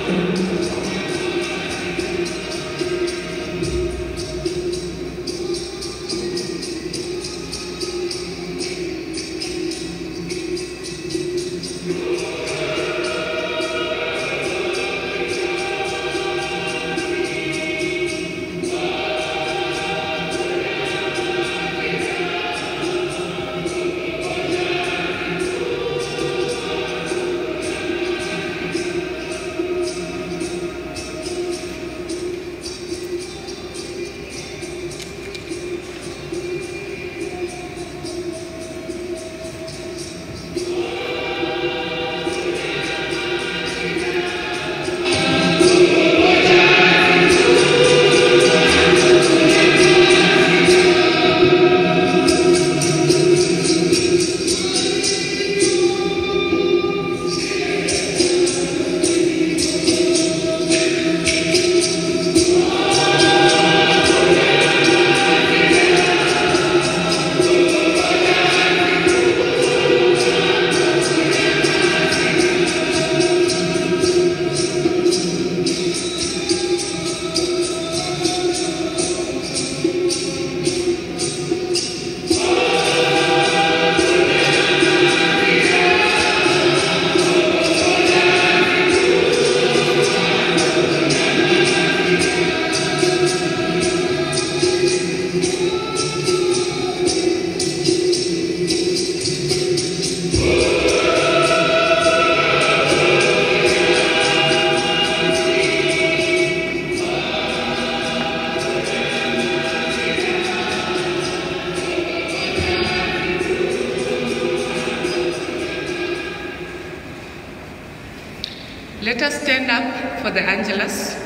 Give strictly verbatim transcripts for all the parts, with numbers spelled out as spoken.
Let us stand up for the Angelus.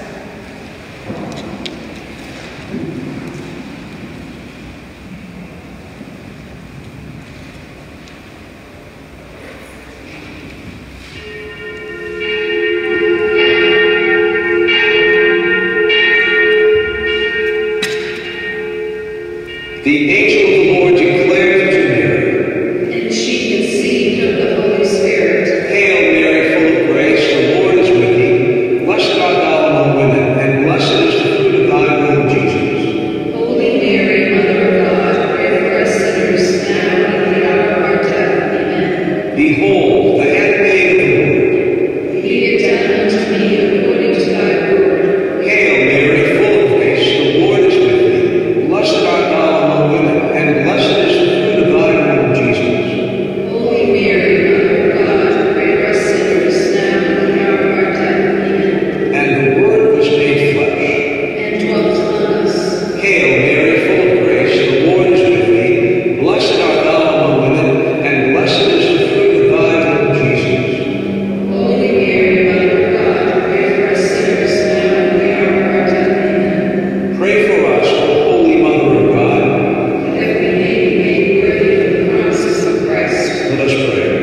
The angel of the Lord declared to Mary, and she conceived of the Holy Spirit. Hail Mary, full of grace, the Lord is with thee. Blessed art thou among women, and blessed is the fruit of thy womb, Jesus. Holy Mary, Mother of God, pray for us sinners, now and at the hour of our death. Amen. Behold, the handmaid of the Lord. Be it done unto me according to thy word. Hail Mary, full of grace, the Lord is with thee. Blessed art thou among women, and blessed is the fruit of thy womb, Jesus. Holy Mary, Mother of God, pray for us sinners, now and at the hour of our death. Amen. And the Word was made flesh, and dwelt among us. Hail Mary, full of grace, the Lord is with thee. Blessed art thou among women, and blessed is the fruit of thy womb, Jesus. Holy Mary, Mother of God, pray for us sinners, now and at the hour of our death. Amen. Pray for us, O Holy Mother of God. That we may be made worthy of the promises of Christ. Let us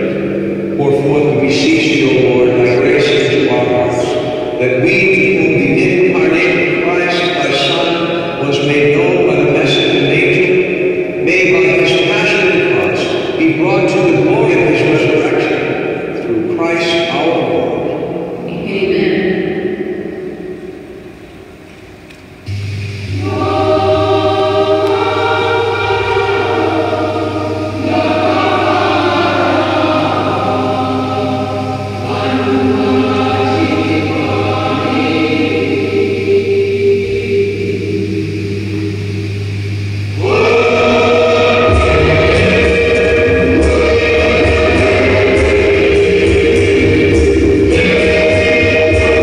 pray. Pour forth, we beseech thee, O Lord, thy grace into our hearts, that we, to whom the incarnate Christ, thy Son, was made known by the message of an angel, may by his passion and cross be brought to the glory of his resurrection, through Christ our Lord. Amen. Amen.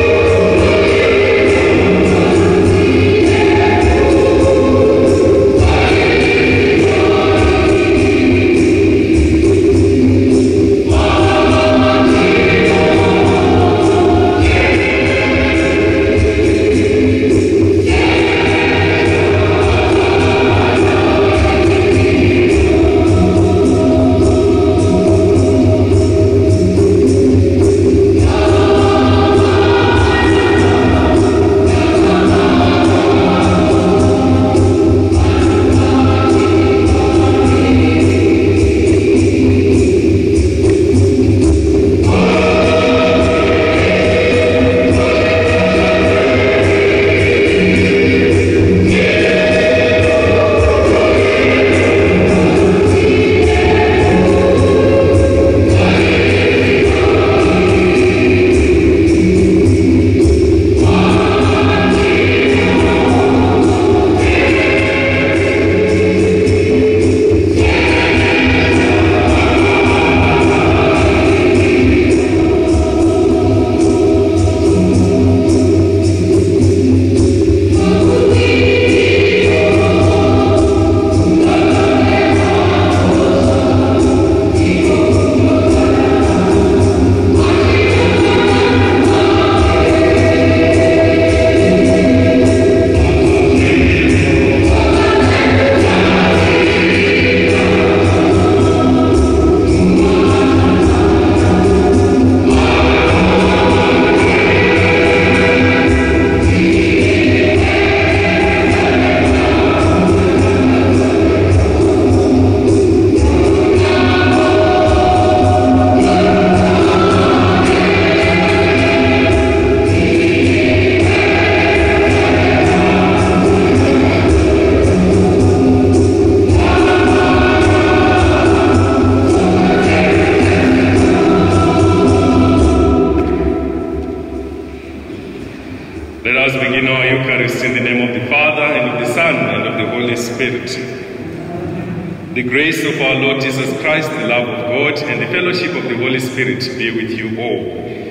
Let us begin our Eucharist in the name of the Father, and of the Son, and of the Holy Spirit. The grace of our Lord Jesus Christ, the love of God, and the fellowship of the Holy Spirit be with you all.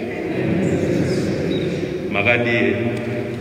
Magadie.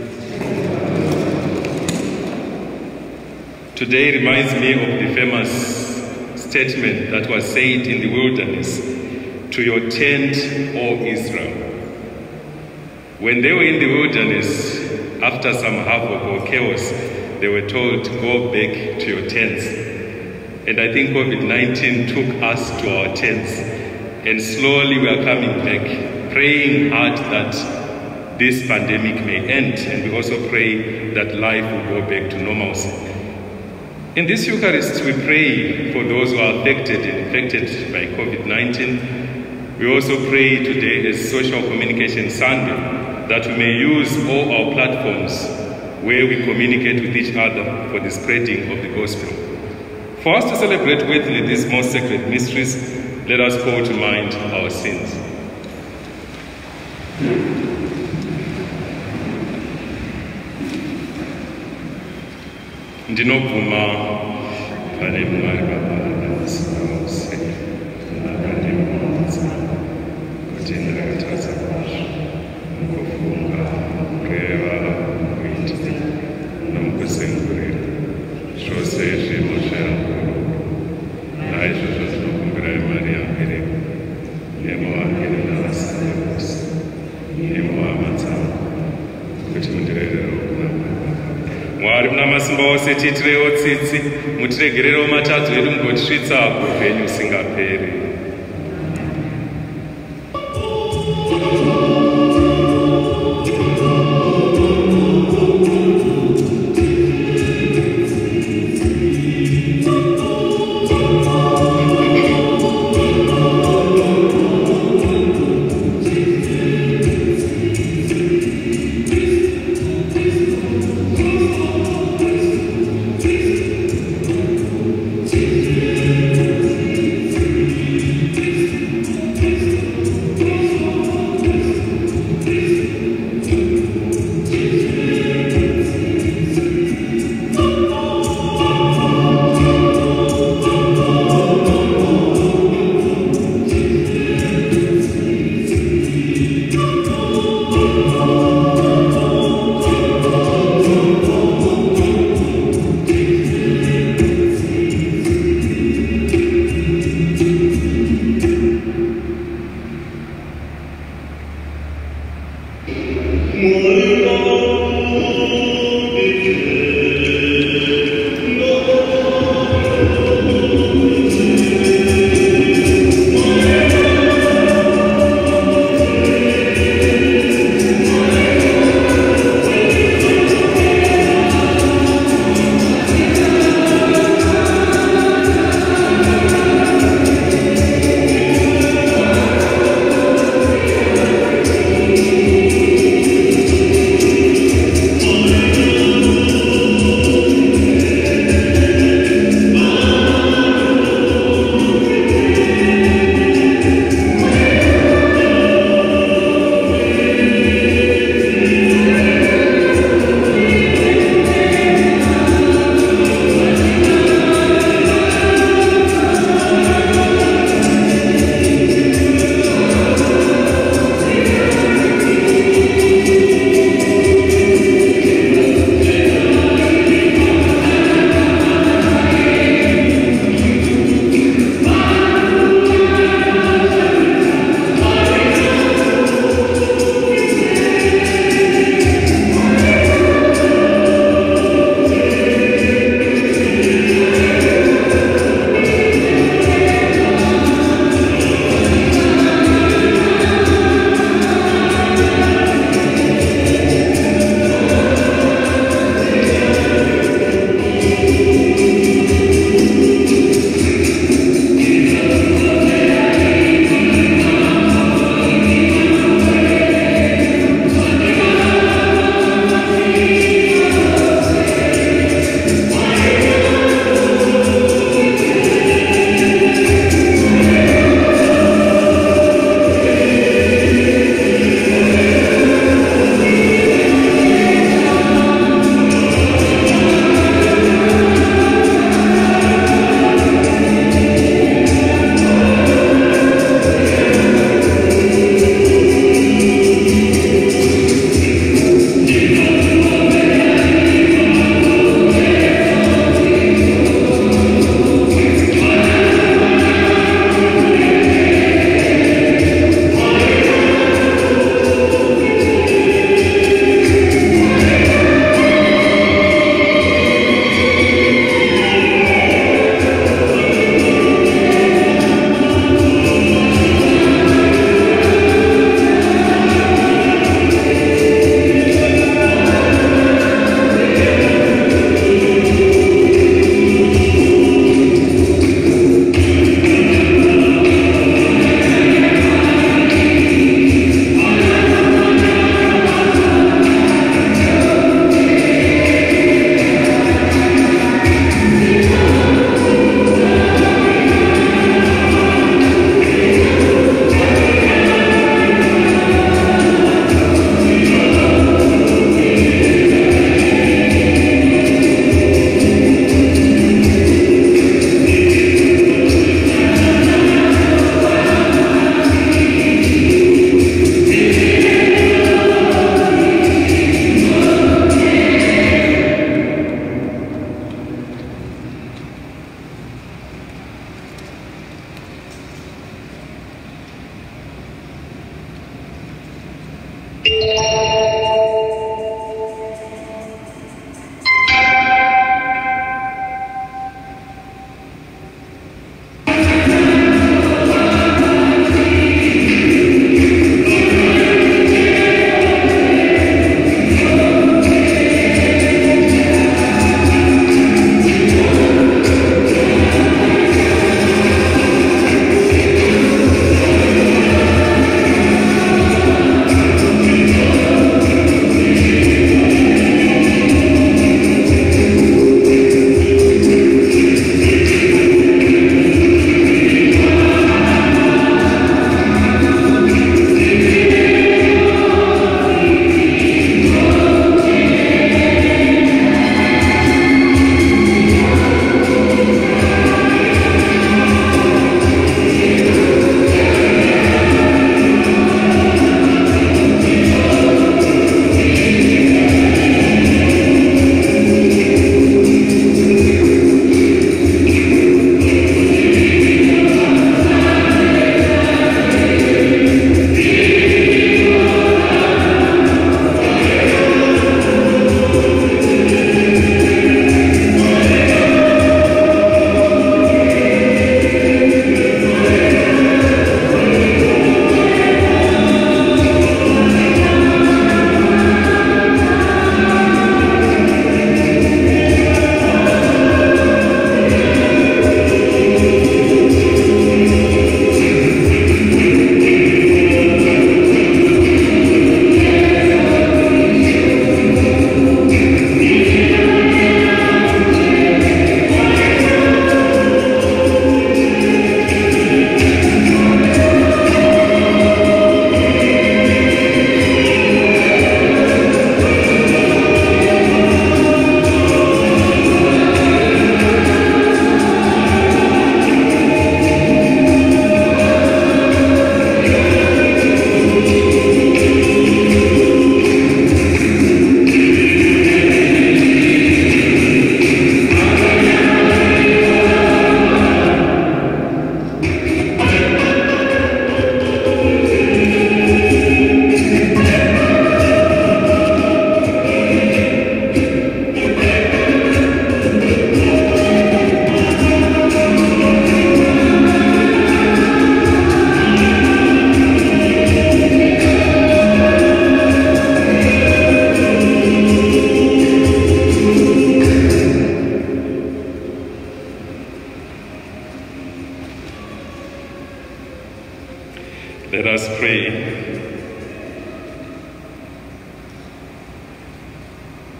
Today reminds me of the famous statement that was said in the wilderness, "To your tent, O Israel." When they were in the wilderness, after some havoc or chaos, they were told, "Go back to your tents." And I think COVID nineteen took us to our tents, and slowly we are coming back, praying hard that this pandemic may end, and we also pray that life will go back to normalcy. In this Eucharist, we pray for those who are affected and infected by COVID nineteen. We also pray today as Social Communication Sunday that we may use all our platforms where we communicate with each other for the spreading of the gospel. For us to celebrate worthily these most sacred mysteries, let us call to mind our sins. Ndinobvuma pane Mwari Baba naMwanaSe nakandimudza kuti ndakatadza kwazvo mukufunga, kureva, kuita nomukusengurira zvose zvinhu zvangu. Naizvozvo tinokumbirai Mariya mubereki nemuangeri navasina vose nemuhama dzangu kuti mundirererewo kuna Mwari muna masimba ose, tiitirewo tsitsi, mutiregererewo matadzo edu mugotisvitsa kuupenyu usingaperi.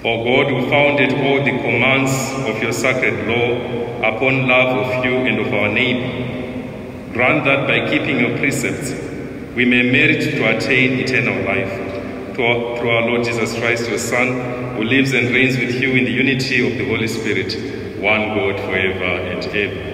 O God, who founded all the commands of your sacred law upon love of you and of our neighbor, grant that by keeping your precepts, we may merit to attain eternal life. Through our, through our Lord Jesus Christ, your Son, who lives and reigns with you in the unity of the Holy Spirit, one God forever and ever.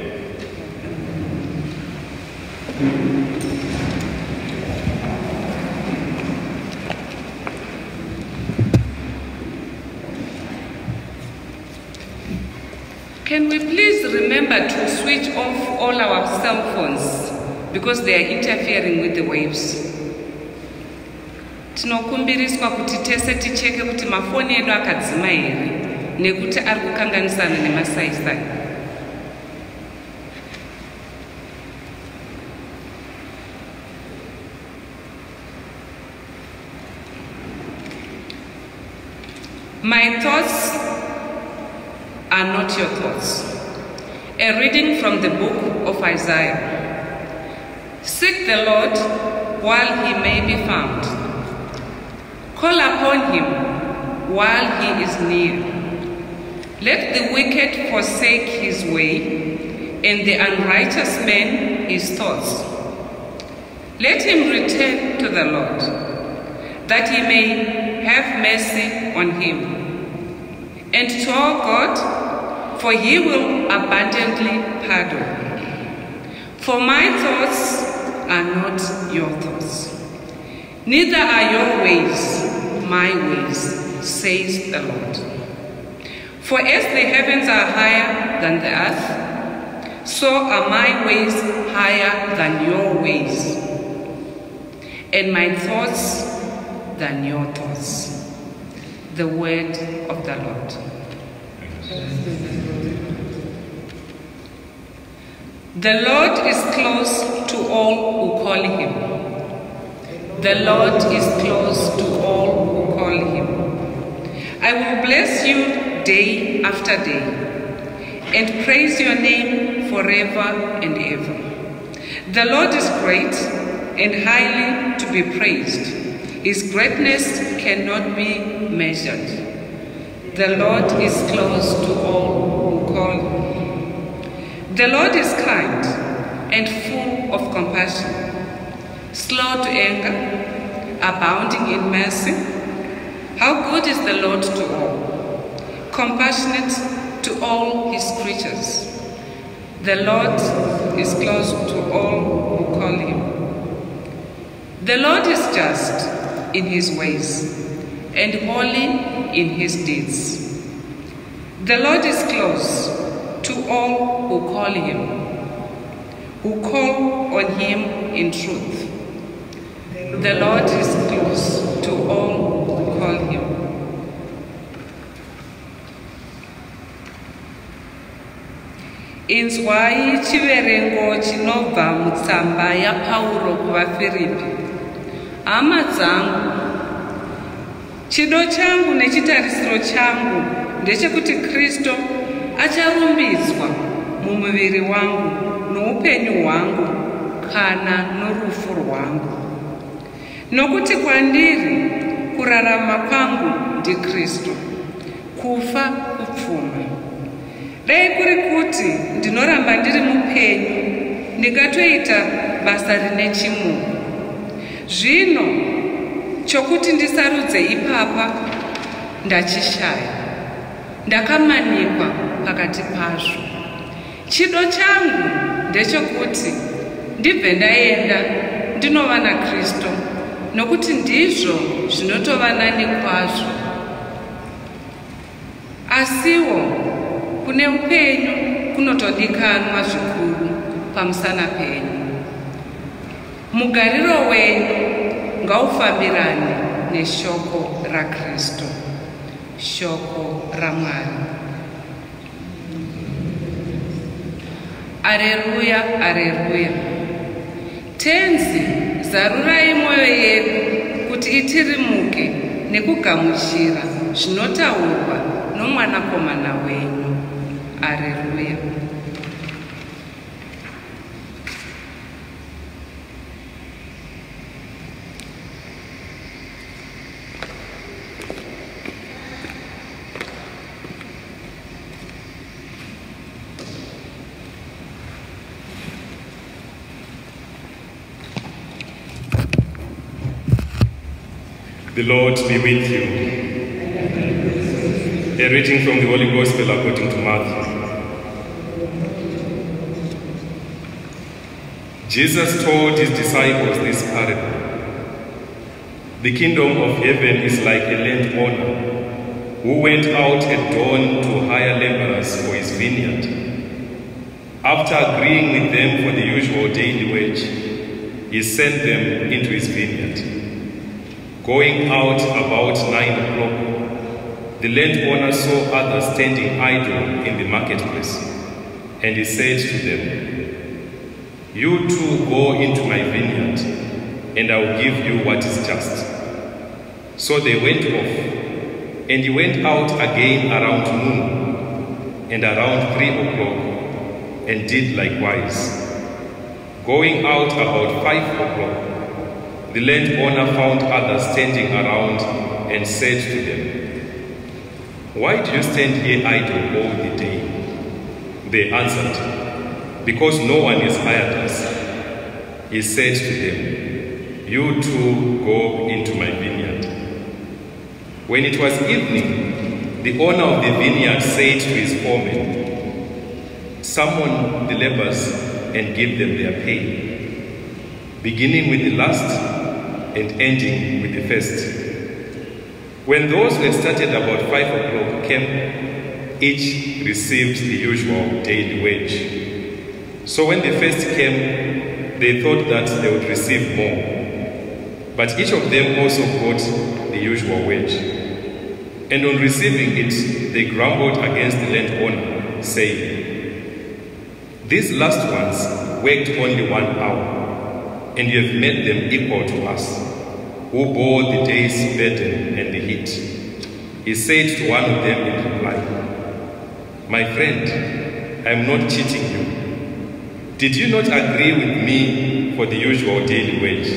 Can we please remember to switch off all our cell phones because they are interfering with the waves? Tinokumbiriswa kuti tese ticheke kuti mafoni edu akadzima here nekuti ari kukanganisana nemasaisai. My thoughts are not your thoughts. A reading from the book of Isaiah. Seek the Lord while he may be found. Call upon him while he is near. Let the wicked forsake his way, and the unrighteous man his thoughts. Let him return to the Lord, that he may have mercy on him. And to our God, for he will abundantly pardon. For my thoughts are not your thoughts, neither are your ways my ways, says the Lord. For as the heavens are higher than the earth, so are my ways higher than your ways, and my thoughts than your thoughts. The word of the Lord. The Lord is close to all who call him. The Lord is close to all who call him. I will bless you day after day and praise your name forever and ever. The Lord is great and highly to be praised. His greatness cannot be measured. The Lord is close to all who call him. The Lord is kind and full of compassion, slow to anger, abounding in mercy. How good is the Lord to all, compassionate to all his creatures. The Lord is close to all who call him. The Lord is just in his ways and holy in his deeds. The Lord is close to all who call him, who call on him in truth. The Lord is close to all who call him. Inzwai chiverengo chinobva mutsamba yaPauro kuvaFiripi. Hama dzangu, chido changu nechitarisiro changu ndechekuti Kristo acharumbidzwa mumuviri wangu noupenyu hwangu kana norufu rwangu. Nokuti kwandiri kurarama kwangu ndiKristu, kufa kupfuma. Dai kuri kuti ndinoramba ndiri mupenyu, ndingatoita basa rine chimunhu. Zvino chokuti ndisarudze ipapa ndachishaya, ndakamanikwa pakati pazvo. Chido changu ndechekuti ndibve ndaenda ndinova naKristu, nokuti ndizvo zvinotova nani kwazvo. Asiwo kune upenyu kunotodikanwa zvikuru pamusana penyu. Mugariro wenyu ngaufambirane neshoko raKristu, shoko raMwari. Aleluya, aleluya. Tenzi, zarurai mwoyo yedu kuti itirimuke nekugamuchira zvinotaurwa nomwanakomana wenyu. Aleluya. The Lord be with you. A reading from the Holy Gospel according to Matthew. Jesus told his disciples this parable. The kingdom of heaven is like a landowner who went out at dawn to hire laborers for his vineyard. After agreeing with them for the usual daily wage, he sent them into his vineyard. Going out about nine o'clock, the landowner saw others standing idle in the marketplace, and he said to them, "You too go into my vineyard, and I will give you what is just." So they went off, and he went out again around noon, and around three o'clock, and did likewise. Going out about five o'clock, the landowner found others standing around and said to them, "Why do you stand here idle all the day?" They answered, "Because no one has hired us." He said to them, "You too go into my vineyard." When it was evening, the owner of the vineyard said to his foreman, "Summon the laborers and give them their pay, beginning with the last and ending with the first." When those who had started about five o'clock came, each received the usual daily wage. So when the first came, they thought that they would receive more. But each of them also got the usual wage. And on receiving it, they grumbled against the landowner, saying, "These last ones worked only one hour, and you have made them equal to us, who bore the day's burden and the heat." He said to one of them in reply, "My friend, I am not cheating you. Did you not agree with me for the usual daily wage?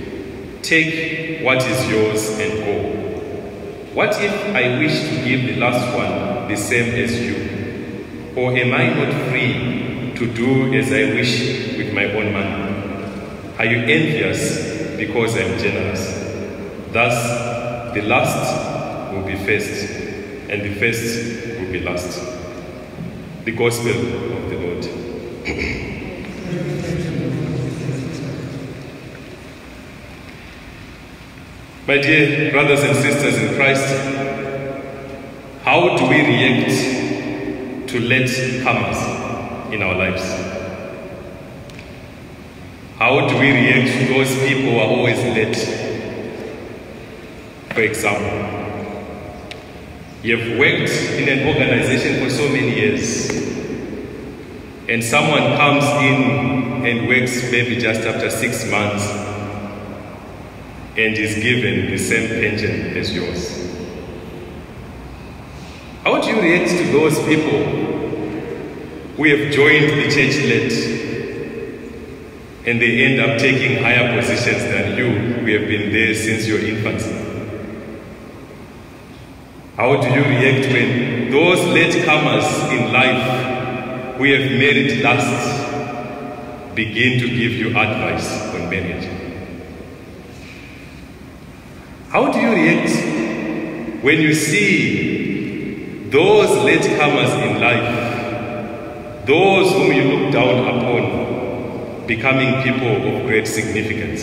Take what is yours and go. What if I wish to give the last one the same as you? Or am I not free to do as I wish with my own money? Are you envious because I am generous?" Thus, the last will be first, and the first will be last. The Gospel of the Lord. My dear brothers and sisters in Christ, how do we react to late comers in our lives? How do we react to those people who are always late? For example, you have worked in an organization for so many years, and someone comes in and works maybe just after six months and is given the same pension as yours. How do you react to those people who have joined the church late and they end up taking higher positions than you, who have been there since your infancy? How do you react when those latecomers in life who have married last begin to give you advice on marriage? How do you react when you see those latecomers in life, those whom you look down upon, becoming people of great significance?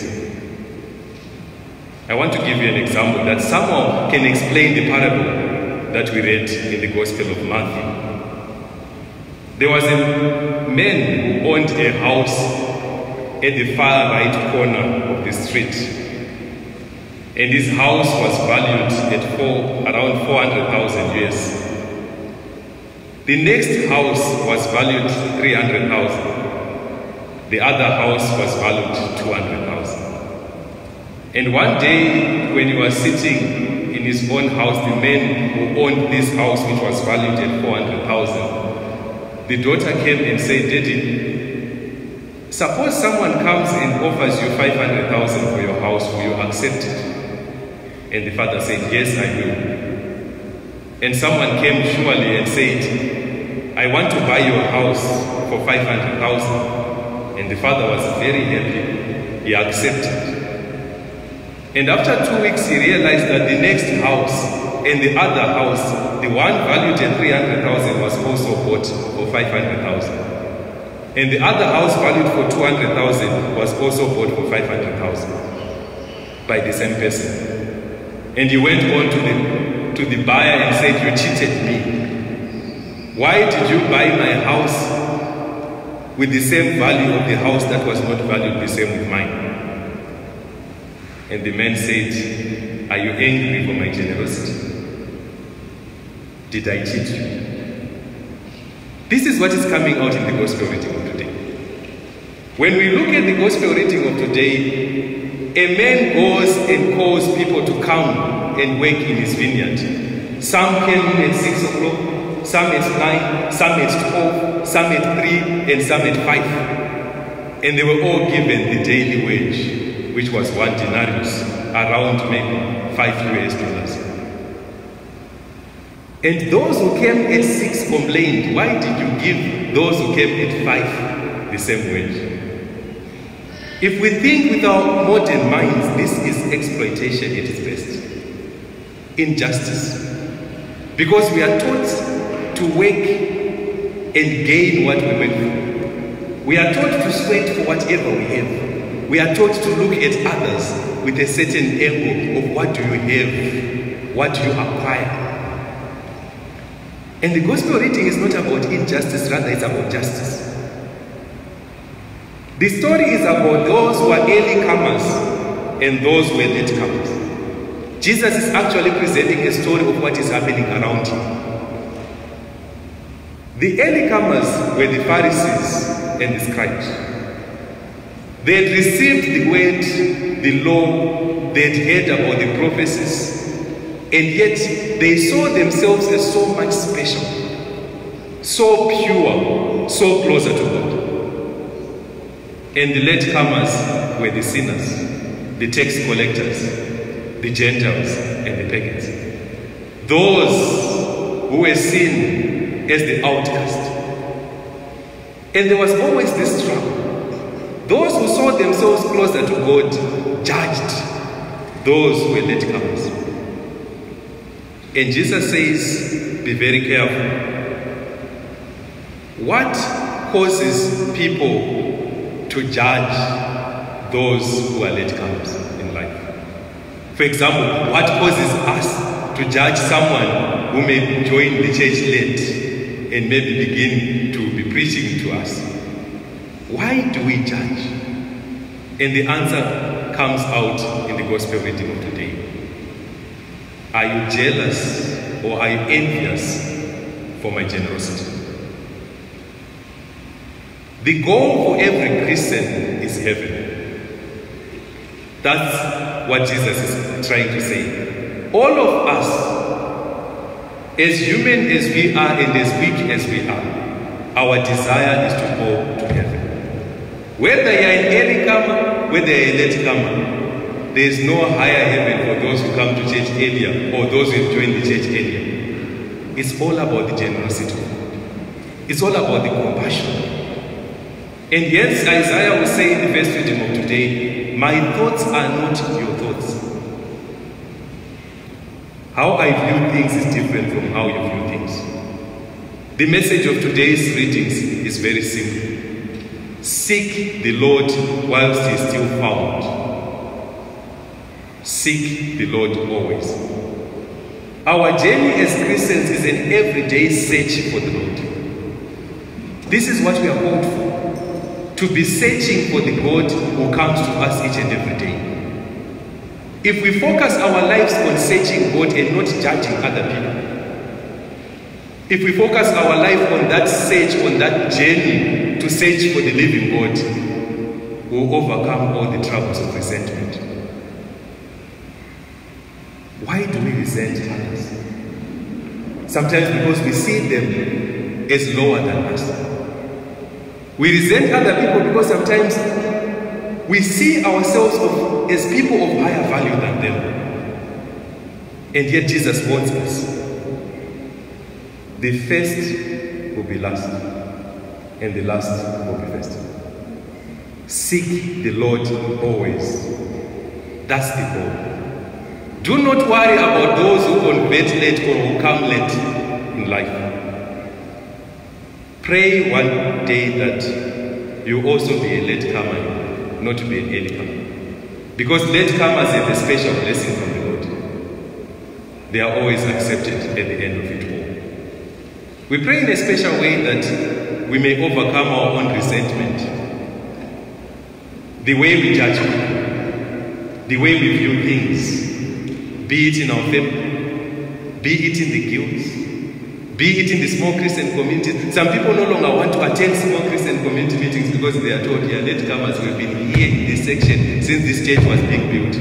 I want to give you an example that somehow can explain the parable that we read in the Gospel of Matthew. There was a man who owned a house at the far right corner of the street. And his house was valued at four, around four hundred thousand U S. The next house was valued three hundred thousand. The other house was valued two hundred thousand. And one day, when he was sitting in his own house, the man who owned this house, which was valued at four hundred thousand, the daughter came and said, "Daddy, suppose someone comes and offers you five hundred thousand for your house, will you accept it?" And the father said, "Yes, I will." And someone came surely and said, "I want to buy your house for five hundred thousand. And the father was very happy. He accepted. And after two weeks, he realized that the next house and the other house, the one valued at three hundred thousand was also bought for five hundred thousand. And the other house valued for two hundred thousand was also bought for five hundred thousand by the same person. And he went on to the, to the buyer and said, "You cheated me. Why did you buy my house with the same value of the house that was not valued the same with mine?" And the man said, "Are you angry for my generosity? Did I cheat you?" This is what is coming out in the gospel reading of today. When we look at the gospel reading of today, a man goes and calls people to come and work in his vineyard. Some came in at six o'clock, some at nine, some at twelve, some at three, and some at five. And they were all given the daily wage, which was one denarius, around maybe five U S dollars. And those who came at six complained, "Why did you give those who came at five the same wage?" If we think with our modern minds, this is exploitation at its best. Injustice. Because we are taught to work and gain what we work for. We are taught to sweat for whatever we have. We are taught to look at others with a certain angle of what do you have, what do you acquire. And the gospel reading is not about injustice, rather it's about justice. The story is about those who are early comers and those who are late comers. Jesus is actually presenting a story of what is happening around him. The early comers were the Pharisees and the scribes. They had received the word, the law, they had heard about the prophecies, and yet they saw themselves as so much special, so pure, so closer to God. And the latecomers were the sinners, the tax collectors, the Gentiles, and the pagans. Those who were seen as the outcast. And there was always this struggle. Those who saw themselves closer to God judged those who were latecomers. And Jesus says, be very careful. What causes people to judge those who are latecomers in life? For example, what causes us to judge someone who may join the church late and maybe begin to be preaching to us? Why do we judge? And the answer comes out in the gospel reading of today. Are you jealous or are you envious for my generosity? The goal for every Christian is heaven. That's what Jesus is trying to say. All of us, as human as we are and as weak as we are, our desire is to go to heaven. Whether you are an early comer, whether you are a late comer, there is no higher heaven for those who come to church earlier or those who have joined the church earlier. It's all about the generosity. It's all about the compassion. And yes, Isaiah will say in the first reading of today, my thoughts are not your thoughts. How I view things is different from how you view things. The message of today's readings is very simple. Seek the Lord whilst he is still found. Seek the Lord always. Our journey as Christians is an everyday search for the Lord. This is what we are called for. To be searching for the God who comes to us each and every day. If we focus our lives on searching God and not judging other people, if we focus our life on that search, on that journey to search for the living God, we will overcome all the troubles of resentment. Why do we resent others? Sometimes because we see them as lower than us. We resent other people because sometimes we see ourselves of, as people of higher value than them. And yet Jesus warns us. The first will be last, and the last will be first. Seek the Lord always, That's the goal. Do not worry about those who convert late or who come late in life. Pray one day that you also be a late comer, not to be an early comer. Because late comers have a special blessing from the Lord. They are always accepted at the end of it all. We pray in a special way that we may overcome our own resentment, the way we judge people, the way we view things, be it in our family, be it in the guilds, be it in the small Christian community. Some people no longer want to attend small Christian community meetings because they are told, yeah, latecomers, we've been here in this section since this church was being built.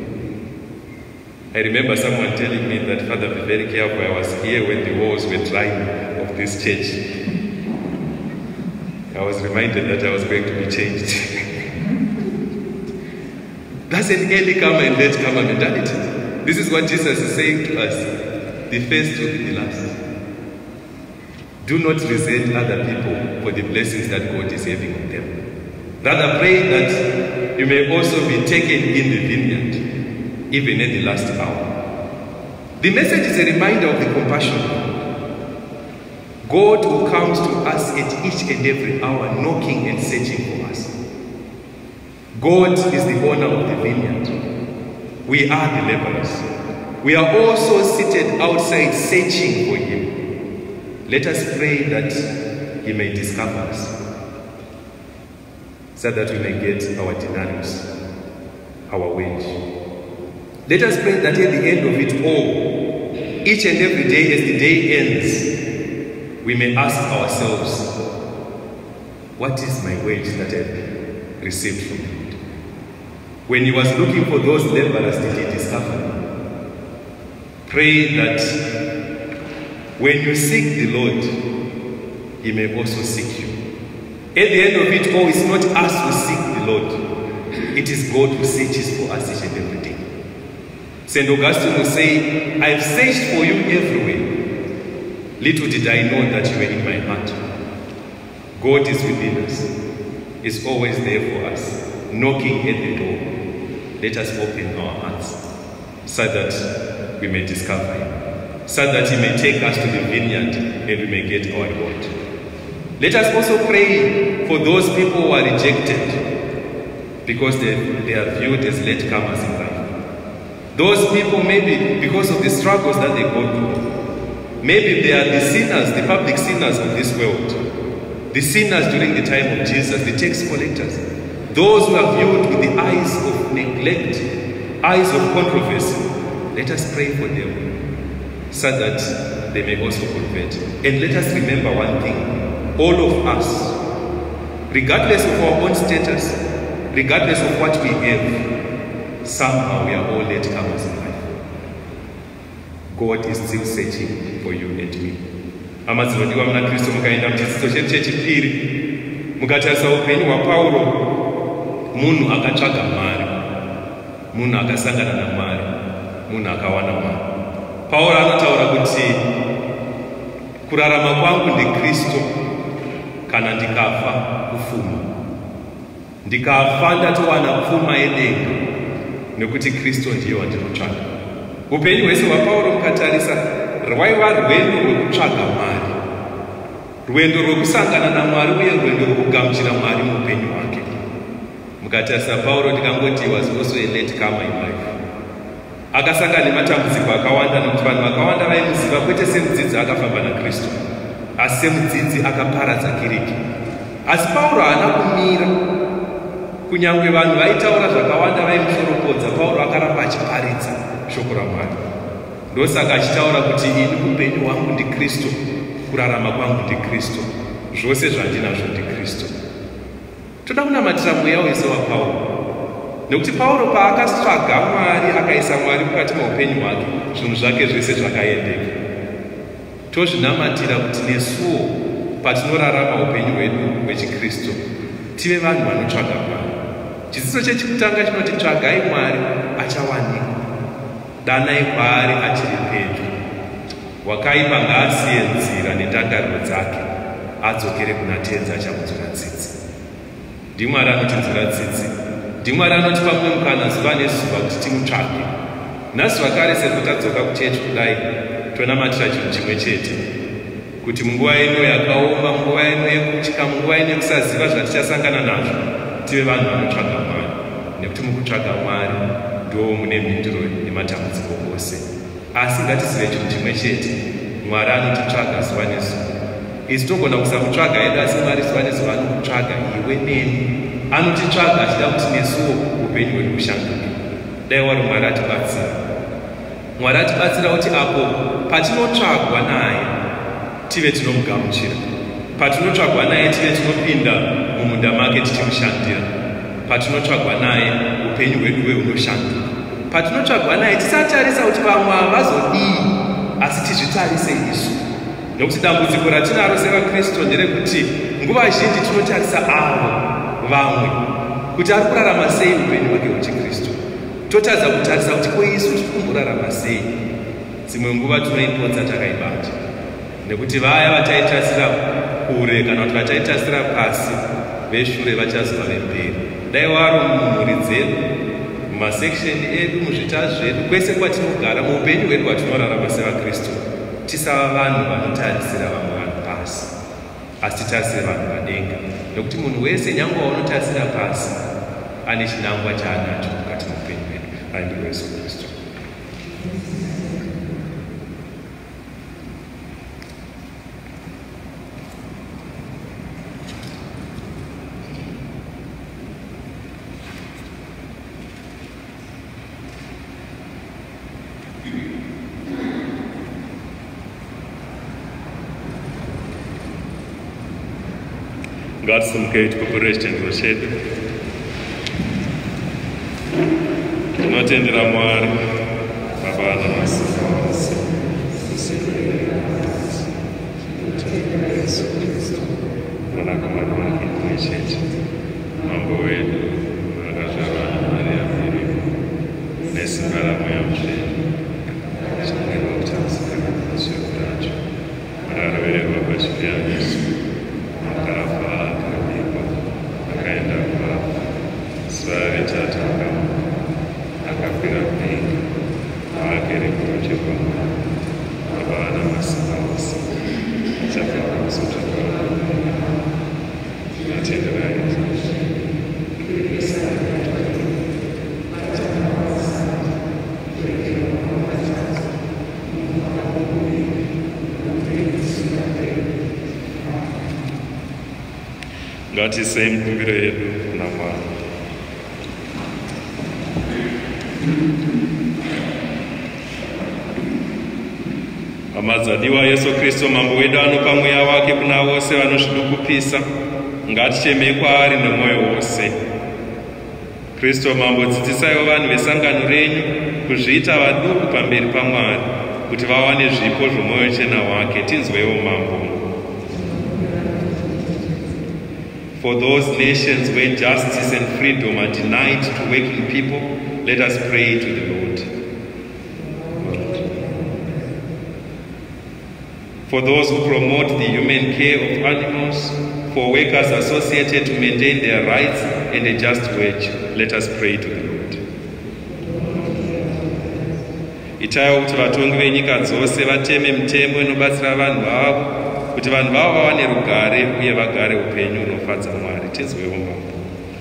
I remember someone telling me that, Father, be very careful, I was here when the walls were drying of this church. I was reminded that I was going to be changed. That's an early comer and late comer mentality. This is what Jesus is saying to us. The first will be the last. Do not resent other people for the blessings that God is having on them. Rather pray that you may also be taken in the vineyard, even at the last hour. The message is a reminder of the compassion. God who comes to us at each and every hour, knocking and searching for us. God is the owner of the vineyard. We are the laborers. We are also seated outside searching for Him. Let us pray that He may discover us, so that we may get our denarius, our wage. Let us pray that at the end of it all, each and every day as the day ends, we may ask ourselves, what is my wage that I received from God? When He was looking for those laborers, did He discover them? Pray that when you seek the Lord, He may also seek you. At the end of it all, it's not us who seek the Lord. It is God who searches for us each and every day. Saint Augustine will say, I've searched for you everywhere. Little did I know that you were in my heart. God is within us. He's always there for us, knocking at the door. Let us open our hearts so that we may discover Him, so that He may take us to the vineyard and we may get our reward. Let us also pray for those people who are rejected because they, they are viewed as latecomers in life. Those people, maybe because of the struggles that they go through, maybe they are the sinners, the public sinners of this world, the sinners during the time of Jesus, the tax collectors, those who are viewed with the eyes of neglect, eyes of controversy. Let us pray for them so that they may also convert. And let us remember one thing, all of us, regardless of our own status, regardless of what we have, somehow we are all latecomers in life. God is still searching for you and me. Amazirodiwa muna Kristo mukaenda muchidzidzo chedu chechipiri, mukatarisa upenyu hwaPauro, munhu akatsvaga Mwari, munhu akasangana naMwari, munhu akawana Mwari. Pauro anotaura kuti kurarama kwangu ndiKristu, kana ndikafa kufuma. Ndikafa ndatowana pfuma yedenga, nekuti Kristu ndiye wandinotsvaga. Upenyu hwese hwaPauro mukatarisa rwaiva rwendo rwekutsvaga Mwari, rwendo rwekusangana naMwari uye rwendo rwekugamuchira Mwari muupenyu hwake. Mukatarisa Pauro ndikangoti he was also a latecomer in life. Akasangana nematambudziko akawanda nokuti vanhu vakawanda vaimuziva kwete semudzidzi akafamba naKristu, asi semudzidzi akaparadza kereke. Asi Pauro haana kumira. Kunyange vanhu vaitaura zvakawanda vaimushoropodza, Pauro akaramba achiparidza shoko raMwari. Ndosaka achitaura kuti ini upenyu hwangu ndiKristu, kurarama kwangu ndiKristu, zvose zvandinazvo ndiKristu. Toda kunamatira mweya wese waPauro, nekuti Pauro paakatsvaga Mwari akaisa Mwari mukati meupenyu hwake, zvinhu zvake zvese zvakaendeka. Tozvinamatira kuti nesuwo patinorarama upenyu hwedu hwechiKristu tive vanhu vanotsvaga Mwari. Chidzidzo chechikutanga chinoti tsvagai Mwari achawanikwa, danai kwaari achiri pedyo. Wakaipa ngaasiye nzira nendangariro dzake, adzokere kuna tenzi achamudzora tsitsi. NdiMwari anoti nzira tsitsi kuti Mwari anotipa mumwe mukana zuva nezuva kuti timutsvake. Nhasi vakare sezvo tadzoka kuchechi kudai tonamatira chinhu chimwe chete, kuti munguva ino yakaoma, munguva ino yekutya, munguva ino yekusaziva zvatichasangana nazvo, tive vanhu vanotsvaga Mwari, nekuti mukutsvaga Mwari ndo mune mhinduro yematambudziko ose. Asi ngatizive chinhu chimwe chete, Mwari anotitsvaga zuva nezuva. Isu togona kusamutsvaga edu, asi Mwari zuva nezuva anokutsvaga iwe neni. Anotitsvaga achida kuti nesuwo upenyu hwedu hushanduke. Dai wari Mwari atibatsira. Mwari atibatsira kuti apo patinotsvagwa naye tive tinomugamuchira. Patinotsvagwa naye tive tinopinda mumunda make tichimushandira. Patinotsvagwa naye upenyu hwedu hwe hunoshanduka. Patinotsvagwa naye tisatarisa kuti vamwe havazodii, asi tizvitarise isu. Nokuti dambudziko ratinaro sevaKristu nderekuti nguva zhinji tinotarisa avo vamwe kuti ari kurarama sei upenyu hwake hwechikristu. Totadza kutarisa kuti ko isu tiri kumborarama sei. Dzimwe nguva tinoipodza takaibata, nekuti vaya vataitasira kure kana kuti vataitasira pasi veshure vachazova vemberi. Dai waro mumhuri dzedu, mumaseksheni edu, muzvita zvedu, kwese kwatinogara, muupenyu hwedu hwatinorarama sevaKristu, tisava vanhu vanotarisira vamwe vanhu pasi, asi titarisire vanhu vadenga. Nekuti munhu wese nyange waunotarisira pasi ane chinangwa chaanacho mukati muupenyu hwedu. Andiri Yesu Kristu. Ngatisumukei tikupurire chitendero chedu. Tinotendera Mwari Baba naMwanaSe Yesu Kristu, mwanakomana wake mumwe chete, mambo wedu akazvarwa naMaria mirimu, nesimba raMweya Mutsvene, achimwirwa kuti amusikana nesu yokudacho, akarovererwa pachipiyaniso, akafa, akabikwa, akaenda kuvafa, zuva retatu akamuka, akakwira kudenga, aagere kurudyi rwaMwari, Baba naMwanaSe achapinda kuzotsvaka vanhu. Tinotendera izvozvo. Ngatisei mikumbiro yedu kuna Mwari. Amadzadiwa Yesu Kristu, mambo wedu anopa mweya wake kuna vose vanozvidukupisa. Ngatichemei kwaari nemwoyo wose. Kristu mambo, dzidzisaiwo vanhu vesangano renyu kuzviita vaduku pamberi paMwari, kuti vawane zvipo zvomwoyo chena wake. Tinzwewo mambo. For those nations where justice and freedom are denied to working people, let us pray to the Lord. For those who promote the human care of animals, for workers associated to maintain their rights and a just wage, let us pray to the Lord. Itaiwo kuti vatongi venyika dzose vateme mitemo inobatsira vanhu vavo, kuti vanhu vavo vawane rugare uye vagare upenyu hunofadza Mwari. Tinzwewo mambo.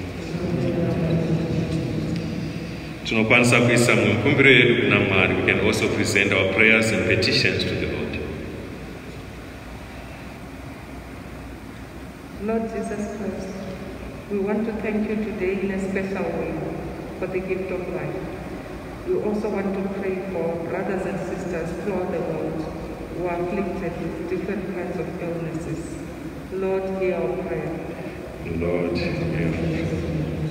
Tinokwanisa kuisa mikumbiro yedu kuna Mwari. We can also present our prayers and petitions to the Lord. Lord Jesus Christ, we want to thank you today in a special way for the gift of life. We also want to pray for brothers and sisters throughout the world who are afflicted with different kinds of illnesses. Lord, hear our prayer. Lord, hear our prayer.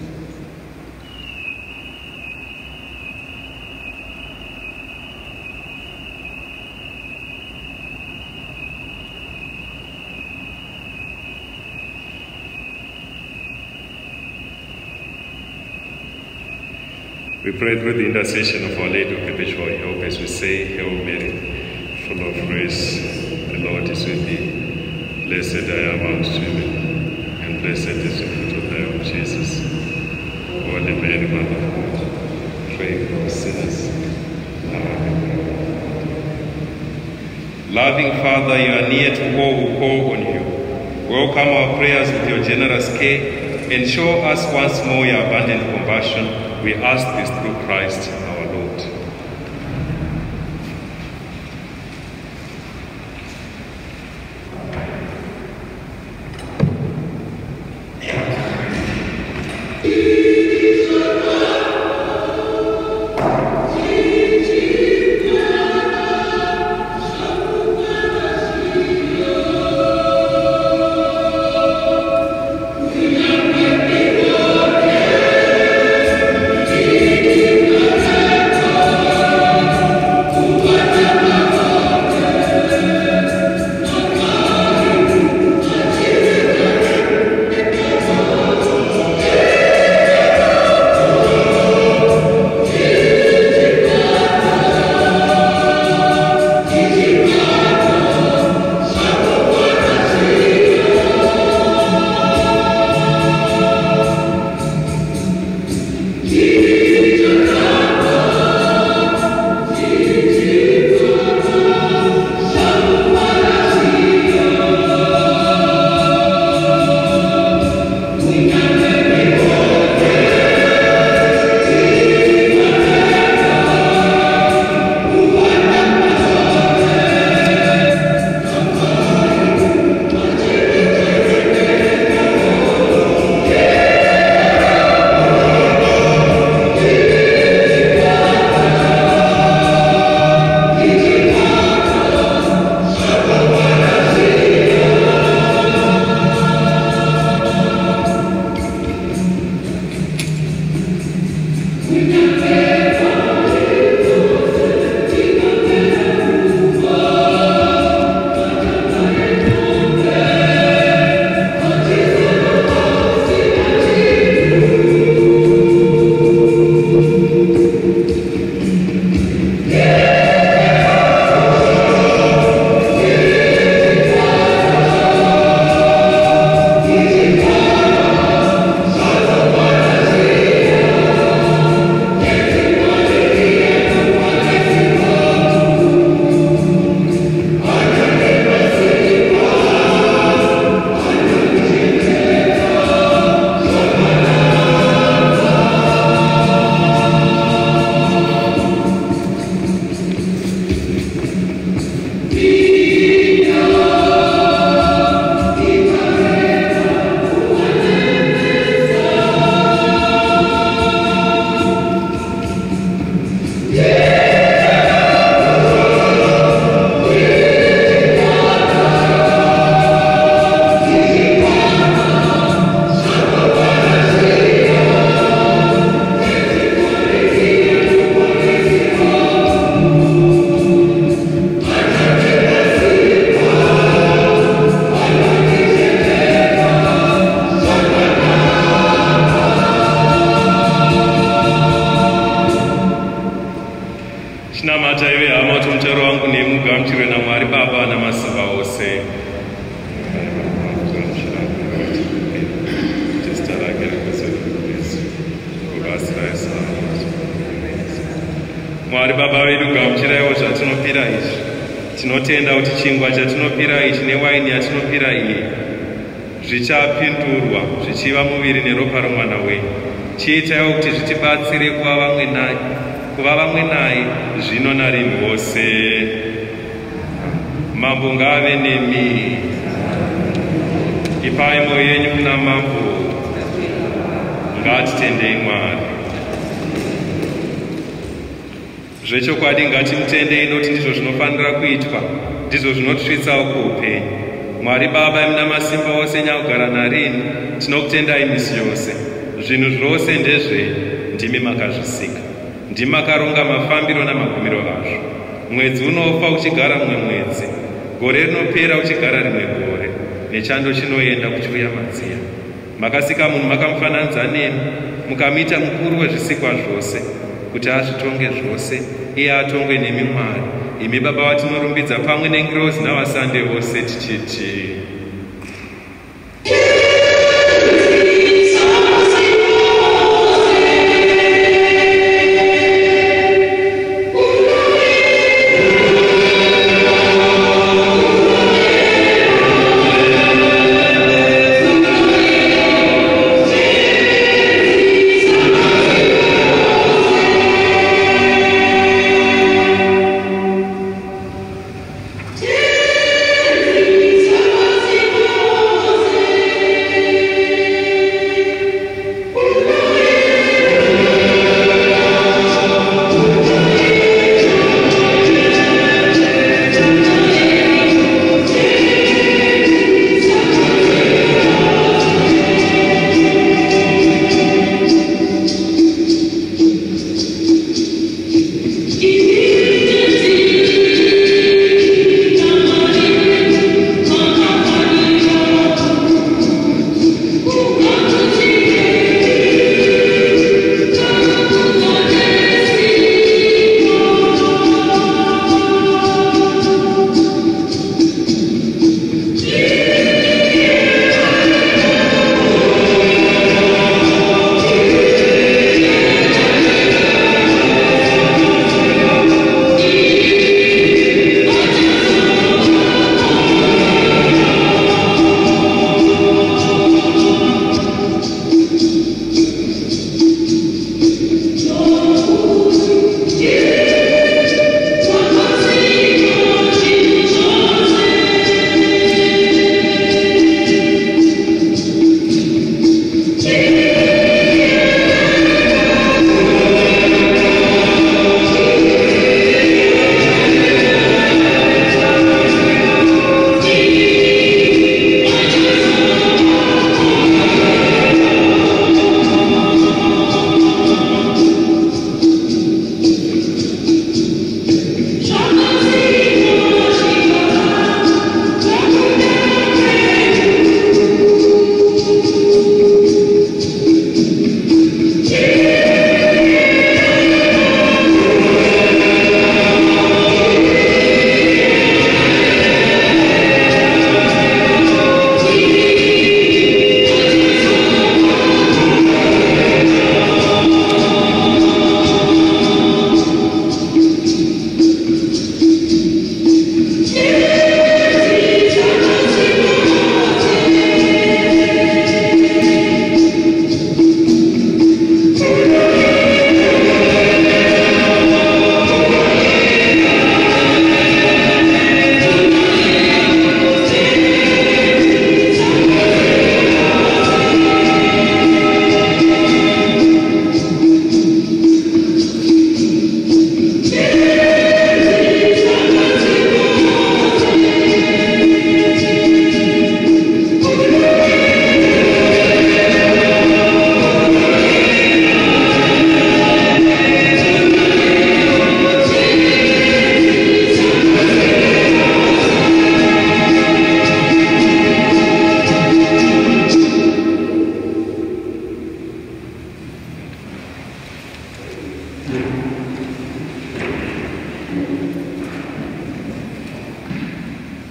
We pray through the intercession of Our Lady of Perpetual Help as we say, Hail Mary, full of grace, the Lord is with thee. Blessed are you amongst women, and blessed is the fruit of thy womb, Jesus. Holy Mary, Loving Father, you are near to all who call on you. Welcome our prayers with your generous care and show us once more your abundant compassion. We ask this through Christ our Lord. Mwari Baba vedu gamuchiraiwo zvatinopira izvi. Tinotenda kuti chingwa chatinopira ichi newaini yatinopira iyi zvichapindurwa zvichiva muviri neropa romwana wenyu. Chiitaiwo kuti zvitibatsire kuva vamwe naye, kuva vamwe naye zvino narimi wose. Mambo ngave nemi. Ipai mwoyo yenyu kuna mambo. Ngatitendei Mwari. Zvechokwadi ngatimutendei nokuti ndizvo zvinofanira kuitwa, ndizvo zvinotisvitsawo kuupenyu. Mwari Baba muna masimba ose nyakugara narini, tinokutendai misi yose. Zvinhu zvose ndezvenyu, ndimi makazvisika. Ndimi makaronga mafambiro namagumiro azvo. Mwedzi unofa uchigara mumwe mwedzi, gore rinopera uchigara rimwe gore, nechando chinoenda kuchiuya madziya. Makasika munhu makamufananidza nemi, mukamuita mukuru wezvisikwa zvose, kuti azvitonge zvose, iye atongwe nemi Mwari. Imi Baba vatinorumbidza pamwe nengirozi navasande vose tichiti Oh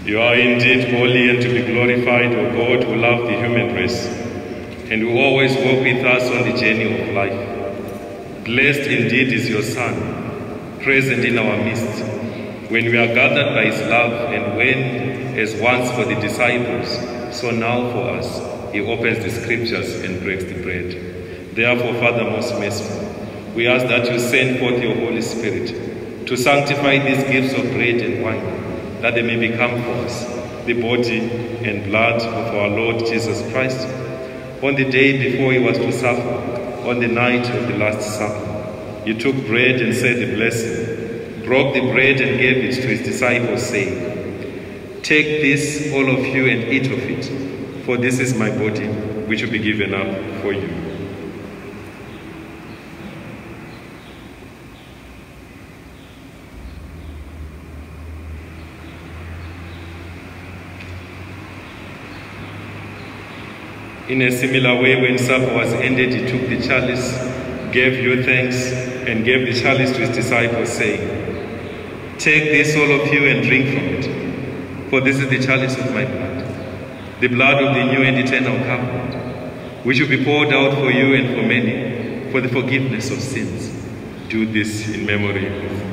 You are indeed holy and to be glorified, O God, who love the human race, and who always walk with us on the journey of life. Blessed indeed is your Son, present in our midst, when we are gathered by his love, and when, as once for the disciples, so now for us, he opens the scriptures and breaks the bread. Therefore, Father most merciful, we ask that you send forth your Holy Spirit to sanctify these gifts of bread and wine, that they may become for us the body and blood of our Lord Jesus Christ. On the day before he was to suffer, on the night of the Last Supper, you took bread and said the blessing, broke the bread and gave it to his disciples, saying, "Take this, all of you, and eat of it, for this is my body, which will be given up for you." In a similar way, when supper was ended, he took the chalice, gave you thanks, and gave the chalice to his disciples, saying, "Take this, all of you, and drink from it, for this is the chalice of my blood, the blood of the new and eternal covenant, which will be poured out for you and for many, for the forgiveness of sins. Do this in memory of me."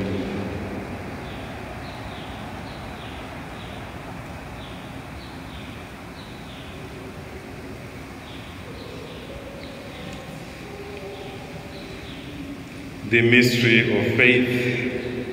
The mystery of faith.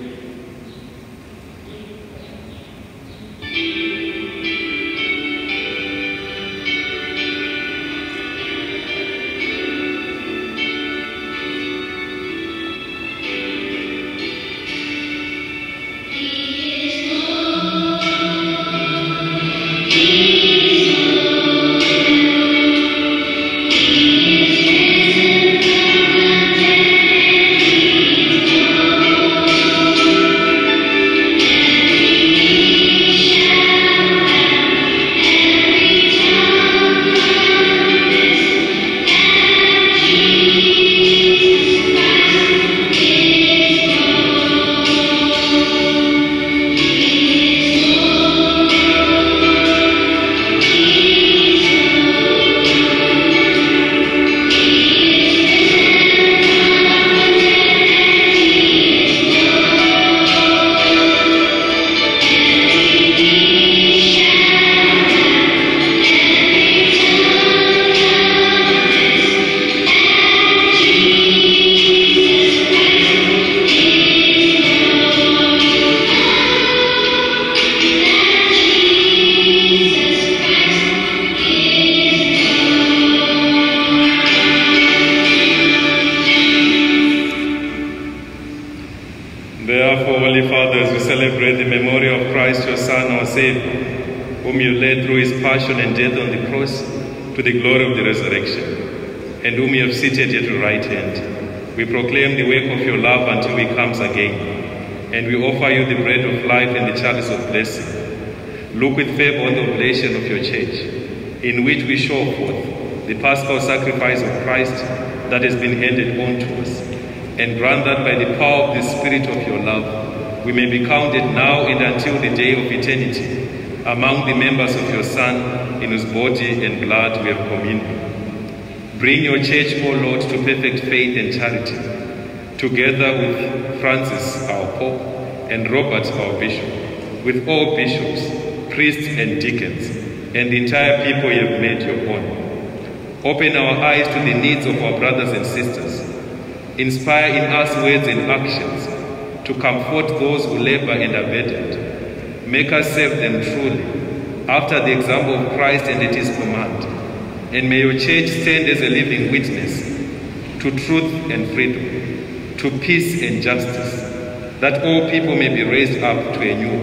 Therefore, Holy Fathers, we celebrate the memory of Christ, your Son, our Savior, whom you led through his passion and death on the cross to the glory of the resurrection, and whom you have seated at your right hand. We proclaim the work of your love until he comes again, and we offer you the bread of life and the chalice of blessing. Look with favor on the oblation of your church, in which we show forth the paschal sacrifice of Christ that has been handed on to us, and grant that by the power of the Spirit of your love, we may be counted now and until the day of eternity among the members of your Son, in whose body and blood we have communion. Bring your church, O Lord, to perfect faith and charity, together with Francis, our Pope, and Robert, our Bishop, with all bishops, priests, and deacons, and the entire people you have made your own. Open our eyes to the needs of our brothers and sisters. Inspire in us words and actions to comfort those who labor and are burdened. Make us serve them truly, after the example of Christ and at his command. And may your church stand as a living witness to truth and freedom, to peace and justice, that all people may be raised up to a new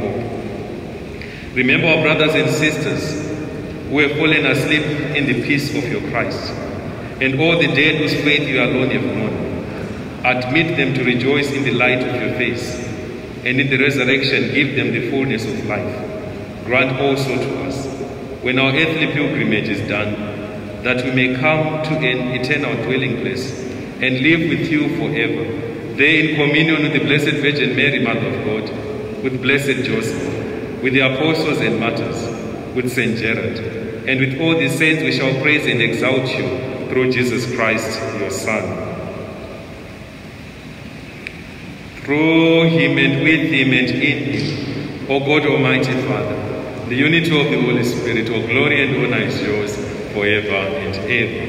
hope. Remember our brothers and sisters who have fallen asleep in the peace of your Christ, and all the dead whose faith you alone have known. Admit them to rejoice in the light of your face, and in the resurrection give them the fullness of life. Grant also to us, when our earthly pilgrimage is done, that we may come to an eternal dwelling place and live with you forever, there in communion with the Blessed Virgin Mary, Mother of God, with blessed Joseph, with the apostles and martyrs, with Saint Gerard, and with all the saints we shall praise and exalt you through Jesus Christ, your Son. Through him and with him and in him, O God Almighty Father, the unity of the Holy Spirit, all glory and honor is yours forever and ever.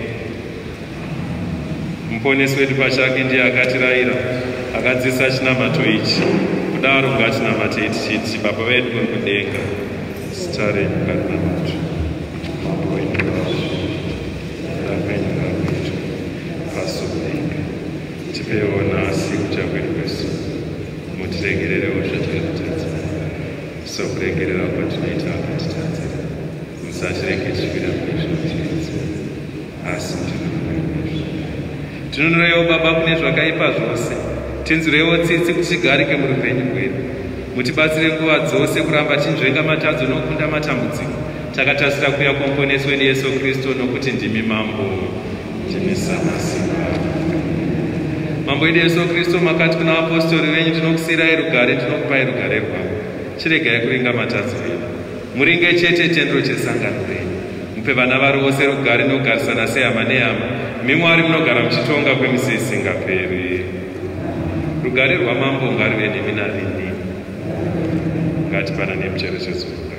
Muponesi wedu pachake ndiye akatirayira akadzisa chinamato ichi, kudaro ngatinamate tichiti Baba vedu uri kudenga, zita renyu ngarinamatwe, mambo wenyu ngauye, kuda kwenyu ngakuitwe pasi kudenga. Tipewo nhasi kudya kwedu kwesu, mutiregererewo zvatinotadza sokuregerera kwatinoita akatitadzira, musatirege tichipira kune zvinotiedza, asi tinonorewo Baba kune zvakaipa zvose, tinzurewo tsitsi kuti tigarike murupenyu rwedu, mutibatsire nguva dzose kuramba tinzvenga matadzo nokunda matambudziko, takatasira kuuya kwomuponesi wedu Yesu Kristu, nokuti ndimi mambo, ndimi Sanasimba. Mambo wedu Yesu Kristu, makati kuna vapostori venyu, tinokusiyirai rugare, tinokupai rugare rwavo. Chiregai kuringa matadzi venyu, muringe chete tendero chesangano renyu. Mupe vana vari vose rugare nokugarisana sehama nehama, imi Mwari munogara muchitonga kwemisi isingaperi. Rugare rwamambo ngarive nemi narini. Ngatipanane mucherechedzo wekudaka.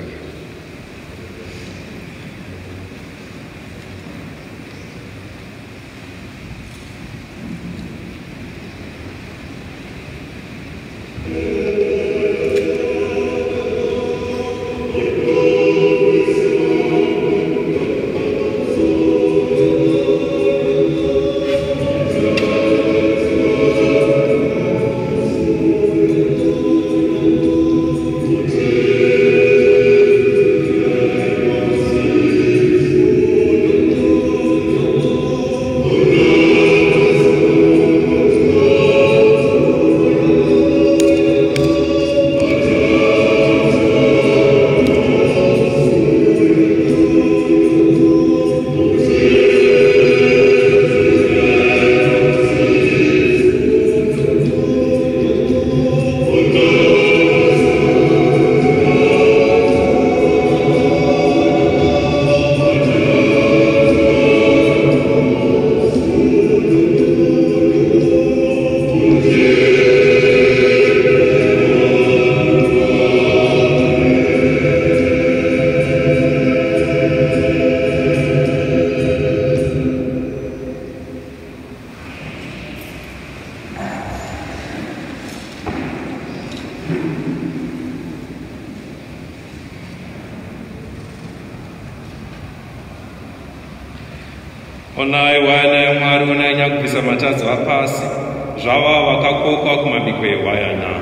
Onai wana Mwari unainya kubvisa matadzo apasi, zvava vakakokwa kumabiko ewayana.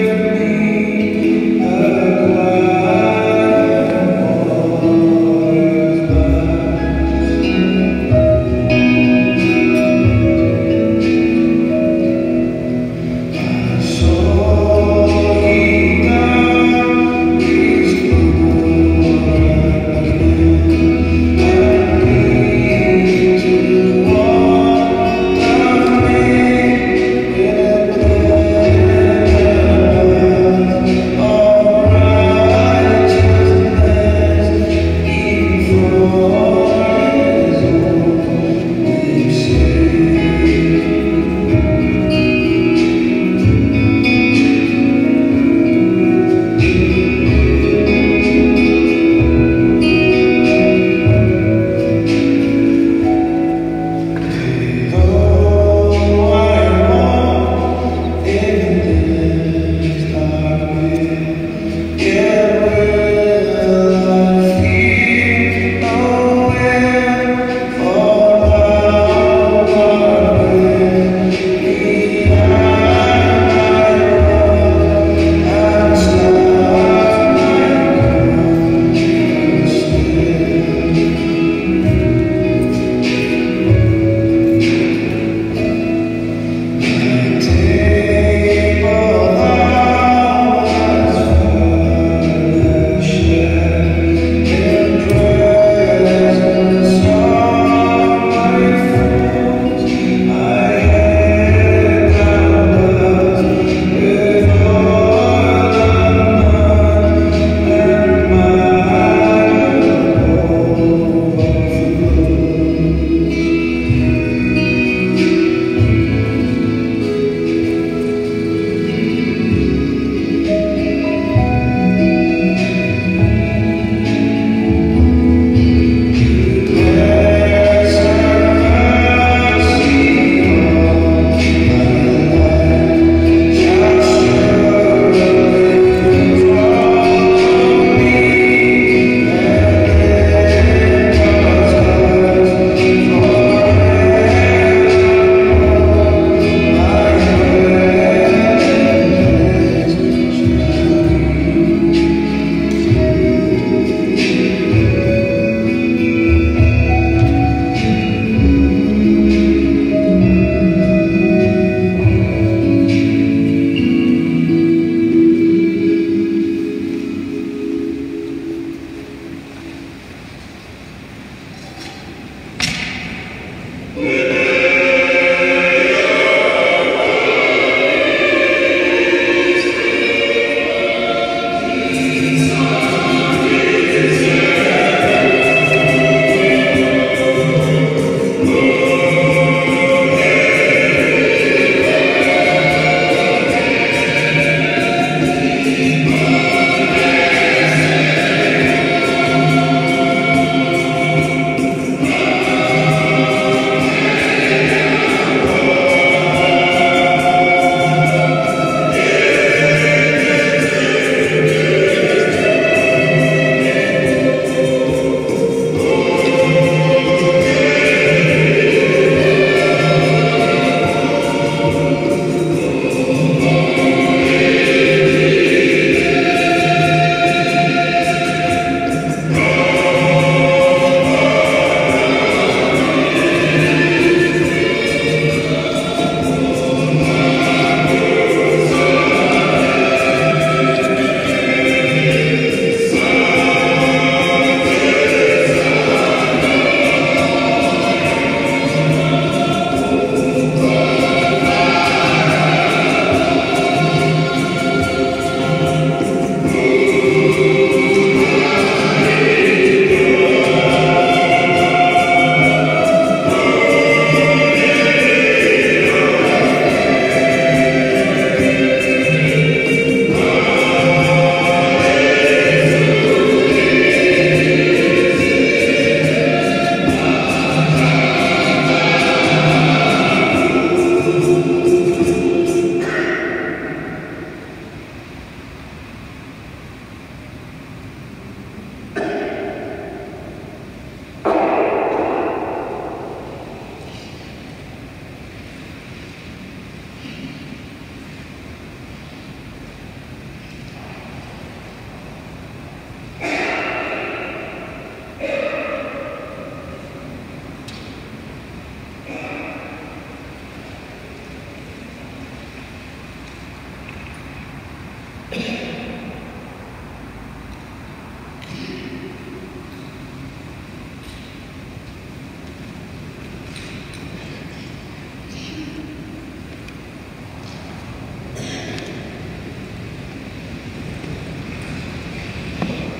Lord.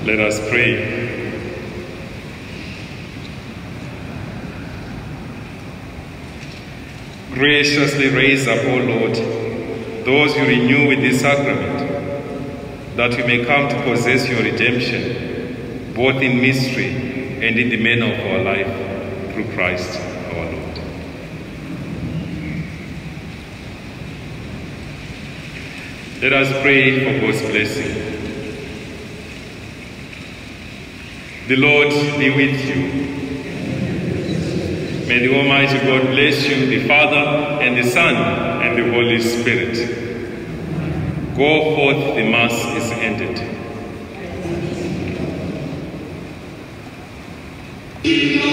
Let us pray. Graciously raise up, O Lord, those you renew with this sacrament, that we may come to possess your redemption, both in mystery and in the manner of our life, through Christ our Lord. Let us pray for God's blessing. The Lord be with you. May the Almighty God bless you, the Father, and the Son, and the Holy Spirit. Go forth, the Mass is ended.